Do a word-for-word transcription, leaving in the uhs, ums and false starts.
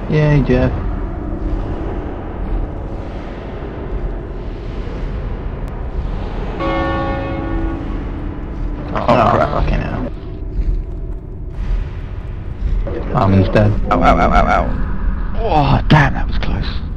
Yay, Jeff. Oh, oh crap, fucking hell. Armin's dead. Ow, ow, ow, ow, ow. Oh, damn, that was close.